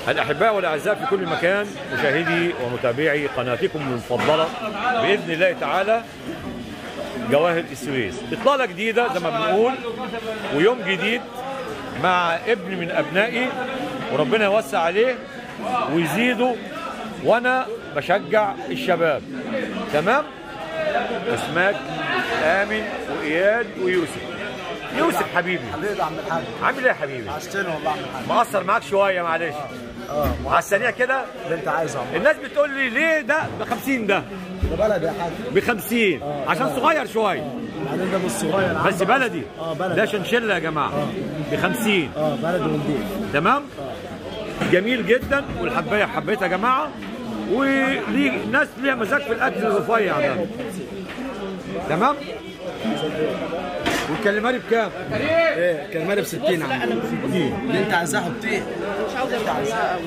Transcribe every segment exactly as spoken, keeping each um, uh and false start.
الأحباء والأعزاء في كل مكان، مشاهدي ومتابعي قناتكم المفضلة بإذن الله تعالى جواهر السويس. إطلالة جديدة زي ما بنقول ويوم جديد مع ابن من أبنائي، وربنا يوسع عليه ويزيده، وأنا بشجع الشباب. تمام؟ أسماك آمن وإياد ويوسف. يوسف حبيبي حبيبي يا عم الحاج، عامل ايه يا حبيبي؟ عشتني والله يا عم الحاج. مقصر معاك شويه معلش. اه على السريع كده اللي انت عايزه يا عم. الناس بتقول لي ليه ده ب خمسين، ده ده بلدي يا حاج. ب خمسين عشان صغير شويه، بعدين ده مش صغير بس بلدي. اه بلدي ده شنشله يا جماعه ب خمسين. اه بلدي ونضيف. تمام؟ جميل جدا، والحبايه حبيتها يا جماعه، وليه ناس ليها مزاج في الاكل الرفيع ده. تمام؟ والكاليماري بكام؟ ايه الكاليماري ب ستين يا عم. اللي انت عايزاه حطيه. مش عاوز عايزاه.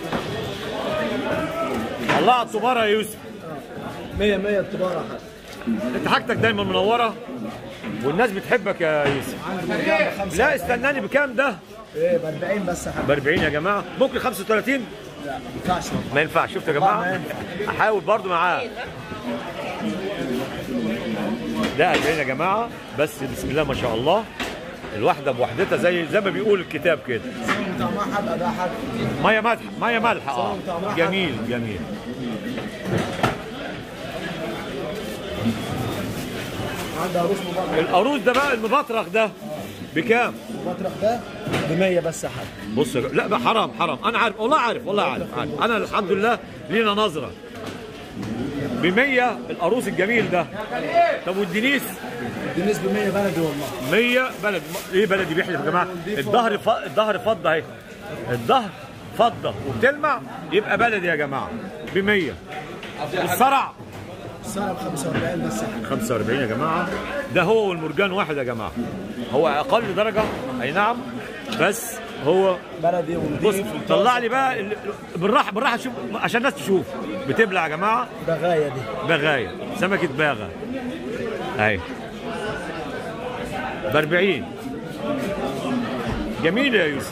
الله على الطباره يا يوسف. مية مية الطباره يا حاج. انت حاجتك دايما منوره والناس بتحبك يا يوسف. لا استناني، بكام ده؟ ايه ب أربعين بس يا حاج. ب أربعين يا جماعه. ممكن خمسة وثلاثين؟ لا ما ينفعش والله. ما ينفعش. شفت يا جماعه؟ احاول برضو معاه. ده أربعين يا جماعه بس. بسم الله ما شاء الله، الواحده بوحدتها زي زي ما بيقول الكتاب كده. طعمها حلقه ده يا حاج. ميه مالحه، ميه مالحه. اه جميل جميل. عندها عروس مبطرخ. القاروص ده بقى المبطرخ ده بكام؟ المبطرخ ده ب مية بس يا حاج. بص يا جماعة. لا بقى حرام حرام، انا عارف والله، عارف والله عارف, عارف. انا الحمد لله لينا نظره. ب مية القاروص الجميل ده. طب والدنيس؟ الدنيس ب مية بلدي والله. مية بلد. ايه بلدي بيحلف يا جماعه؟ الظهر ف... الظهر فضه اهي. الظهر فضه وبتلمع يبقى بلدي يا جماعه ب مية. والصرع؟ الصرع ب خمسة وأربعين بس يا حاج. خمسة وأربعين يا جماعه. ده هو والمرجان واحد يا جماعه. هو اقل درجه اي نعم، بس هو بلدي ونضيف. بص طلع لي بقى ال... بالراحه بالراحه شوف عشان الناس تشوف. بتبلع يا جماعه. بغايه دي. بغايه، سمكه باغه اهي ب أربعين. جميل يا يوسف.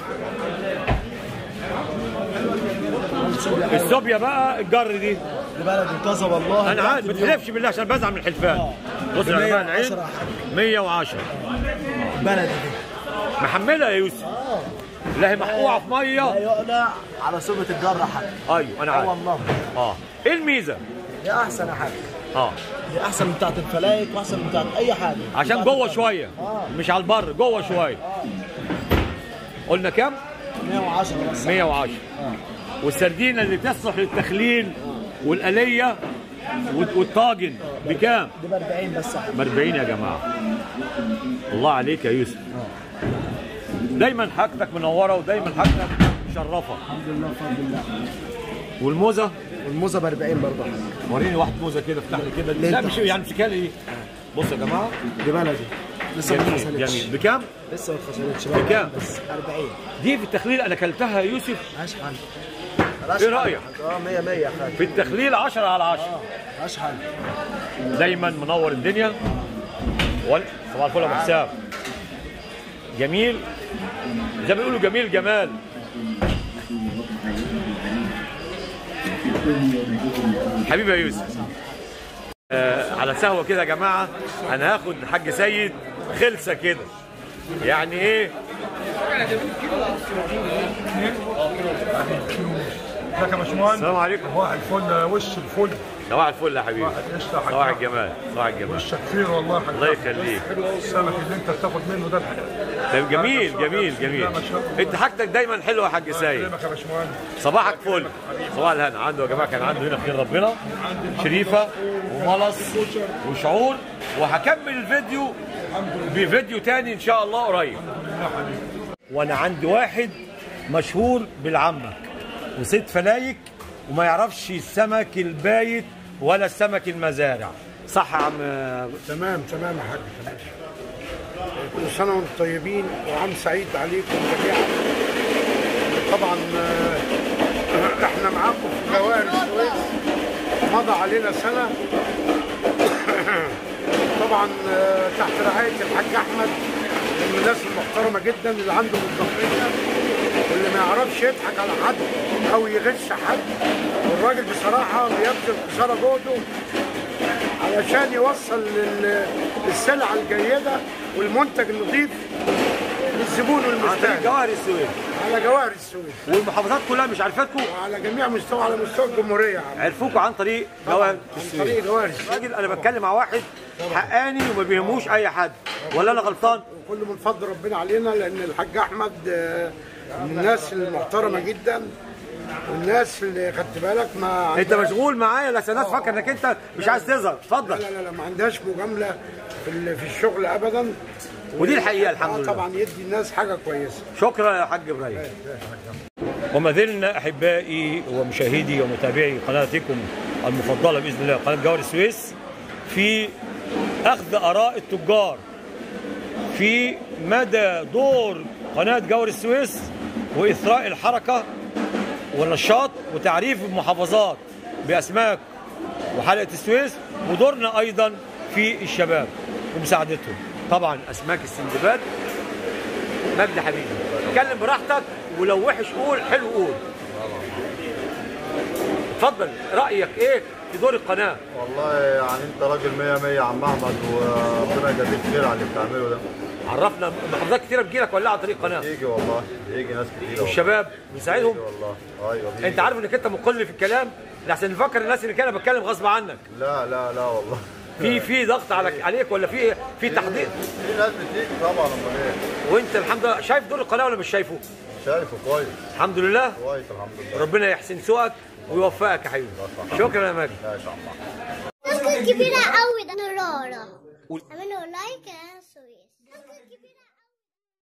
السوبيا بقى الجر دي دي بلدي طازه والله. انا عارف، ما تحلفش بالله عشان بزعل من الحلفان. بص يا جماعه العين مية وعشرة. بلدي دي محملها يا يوسف. اه لا هي محقوقه في ميه. لا يقلع على صوبة الجرة حاج. ايوه انا اه عارف. والله. اه ايه الميزه؟ دي احسن يا حاج. اه دي احسن من بتاعت الفلايك واحسن من بتاعت اي حاجه. عشان جوه شويه. اه مش على البر، جوه شويه. قلنا كام؟ مية وعشرة بس. مية وعشرة. اه والسردينه اللي تصلح للتخليل والقليه والطاجن بكام؟ دي ب أربعين بس يا حاج. ب أربعين يا جماعه. الله عليك يا يوسف. دايما حاجتك منوره ودايما حاجتك مشرفه. الحمد لله بفضل الله. والموزه؟ والموزه ب أربعين برضه. وريني واحد موزه كده، افتح لي كده. لا مش يعني امسكها لي. بص يا جماعه دي بلدي لسه ما جميل اتغسلتش. جميل. بكام؟ لسه ما اتغسلتش. بكام؟ بس أربعين. دي في التخليل انا اكلتها يا يوسف. ملهاش حل. ايه رايك؟ اه مية مية يا حاج. في التخليل عشرة على عشرة. اه ملهاش حل. دايما منور الدنيا. وال- صباح الفل يا ابو حسام. جميل زي ما بيقولوا جميل جمال. حبيبي يا يوسف. آه على سهوه كده يا جماعه، انا هاخد حاج سيد خلسه كده. يعني ايه؟ ازيك يا باشمهندس؟ السلام عليكم. صباح الفل، وش الفل. صباح الفل يا حبيبي. صباح القشطة يا حاج. صباح الجمال. صباح الجمال. وشك خير والله يا حاج. الله يخليك. السمك اللي انت بتاخد منه ده الحقيقة. طيب جميل جميل جميل. انت حاجتك دايما حلوه يا حاج سيد. يا باشمهندس. صباحك فل. صباح الهنا. عنده يا جماعه كان عنده هنا خير ربنا شريفه وملص وشعور. وهكمل الفيديو بفيديو تاني ان شاء الله قريب. وانا عندي واحد مشهور بالعمك وست فلايك وما يعرفش السمك البايت ولا السمك المزارع. صح يا عم؟ تمام تمام يا حاج. تمام. كل سنه وانتم طيبين وعام سعيد عليكم جميعا. طبعا آه، احنا معاكم في جواهر السويس. مضى علينا سنه. طبعا آه، تحت رعايه الحاج احمد من الناس المحترمه جدا اللي عنده مصداقيه واللي ما يعرفش يضحك على حد. او يغش حد. والراجل بصراحه بيبذل قصارى جهده علشان يوصل لل- السلعه الجيده والمنتج النظيف للزبون عن طريق والمستهلك جواهر السويس، على جواهر السويس والمحافظات كلها مش عارفاكم، وعلى جميع مستوى على مستوى الجمهوريه يا عم. عرفوكوا عن طريق جواهر عن السويس. طريق جواهر السويس. راجل انا بتكلم مع واحد حقاني وما بيهموش اي حد، ولا انا غلطان؟ كله من فضل ربنا علينا، لان الحاج احمد آه، من الناس المحترمه جدا، والناس اللي خدت بالك ما انت عندها- مشغول معايا لسه الناس فاكر انك انت مش عايز تظهر. لا اتفضل. لا لا ما عندهاش مجامله في ال- في الشغل ابدا. ودي الحقيقة الحمد آه لله. طبعا يدي الناس حاجه كويسه. شكرا يا حاج ابراهيم. وما زلنا احبائي ومشاهدي ومتابعي قناتكم المفضله باذن الله قناه جواهر السويس في اخذ اراء التجار في مدى دور قناه جواهر السويس واثراء الحركه والنشاط وتعريف المحافظات باسماك وحلقه السويس، ودورنا ايضا في الشباب ومساعدتهم. طبعا اسماك السندباد. مجدي حبيبي اتكلم براحتك، ولو وحش قول، حلو قول. اتفضل، رايك ايه في دور القناه؟ والله يعني انت راجل مية مية يا عم احمد، وربنا يجازيك خير على اللي بتعمله ده. عرفنا محافظات كتيره بتجيلك ولا عن طريق قناه؟ يجي والله، يجي ناس كتير والله. والشباب بنساعدهم. يجي والله. ايوه بيجي. انت عارف انك انت مقل في الكلام، لحسن نفكر الناس اللي كانوا بتكلم غصب عنك. لا لا لا والله. في في ضغط عليك عليك ولا في في تحضير؟ في ناس بتيجي طبعا، امال ايه؟ وانت الحمد لله شايف دور القناه ولا مش شايفه؟ شايفه كويس. الحمد لله. كويس الحمد لله. ربنا يحسن سوقك ويوفقك يا حبيبي. شكرا يا مجدي. ماشي يا عم. كبيرة قوي ده نرارة. اعملوا لايك يا سويس.